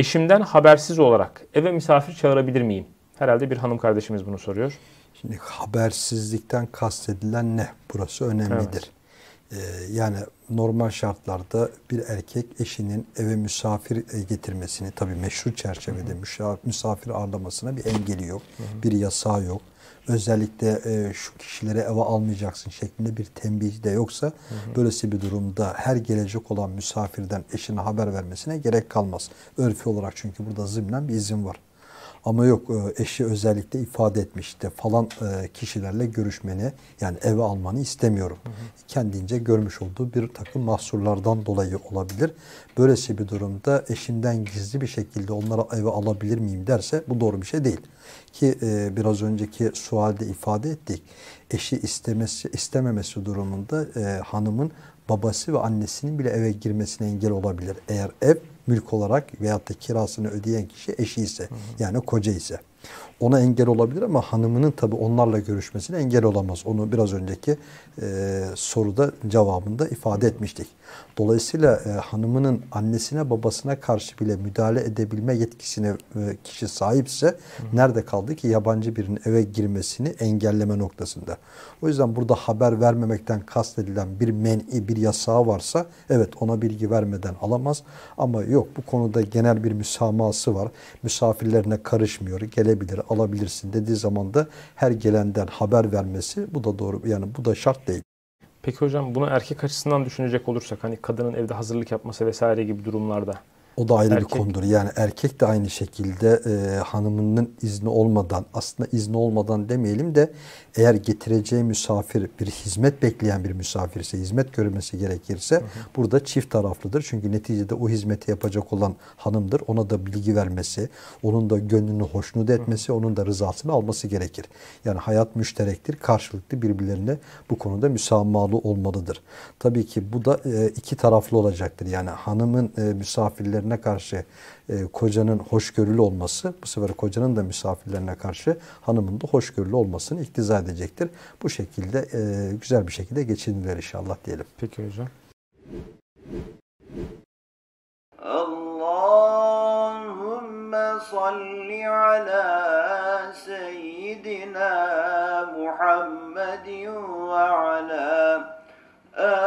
Eşimden habersiz olarak eve misafir çağırabilir miyim? Herhalde bir hanım kardeşimiz bunu soruyor. Şimdi habersizlikten kastedilen ne? Burası önemlidir. Evet. Yani normal şartlarda bir erkek eşinin eve misafir getirmesini, tabii meşru çerçevede misafir ağırlamasına bir engeli yok, bir yasağı yok. Özellikle şu kişileri eve almayacaksın şeklinde bir tembih de yoksa, böylesi bir durumda her gelecek olan misafirden eşine haber vermesine gerek kalmaz. Örfi olarak, çünkü burada zımnen bir izin var. Ama yok, eşi özellikle ifade etmişti falan kişilerle görüşmeni, yani eve almanı istemiyorum. Kendince görmüş olduğu bir takım mahsurlardan dolayı olabilir. Böylesi bir durumda eşinden gizli bir şekilde onlara eve alabilir miyim derse, bu doğru bir şey değil. Ki biraz önceki sualde ifade ettik. Eşi istememesi durumunda hanımın babası ve annesinin bile eve girmesine engel olabilir. Eğer ev mülk olarak veyahut da kirasını ödeyen kişi eşi ise, yani koca ise. Ona engel olabilir ama hanımının tabii onlarla görüşmesine engel olamaz. Onu biraz önceki soruda cevabında ifade etmiştik. Dolayısıyla hanımının annesine babasına karşı bile müdahale edebilme yetkisine kişi sahipse, nerede kaldı ki yabancı birinin eve girmesini engelleme noktasında. O yüzden burada haber vermemekten kastedilen bir men'i, bir yasağı varsa, evet, ona bilgi vermeden alamaz. Ama yok, bu konuda genel bir müsamahası var. Misafirlerine karışmıyor, gelebilir, alabilirsin dediği zaman da her gelenden haber vermesi, bu da doğru, yani bu da şart değil. Peki hocam, bunu erkek açısından düşünecek olursak, hani kadının evde hazırlık yapması vesaire gibi durumlarda O da ayrı bir erkek. konudur. Yani erkek de aynı şekilde hanımının izni olmadan, aslında izni olmadan demeyelim de, eğer getireceği misafir bir hizmet bekleyen bir misafirse, hizmet görülmesi gerekirse, burada çift taraflıdır. Çünkü neticede o hizmeti yapacak olan hanımdır. Ona da bilgi vermesi, onun da gönlünü hoşnut etmesi, onun da rızasını alması gerekir. Yani hayat müşterektir. Karşılıklı birbirlerine bu konuda müsamahalı olmalıdır. Tabii ki bu da iki taraflı olacaktır. Yani hanımın misafirlerine karşı kocanın hoşgörülü olması, bu sefer kocanın da misafirlerine karşı hanımın da hoşgörülü olmasını iktiza edecektir. Bu şekilde güzel bir şekilde geçinilir inşallah diyelim. Peki hocam. Allahümme salli ala seyyidina Muhammedin ve ala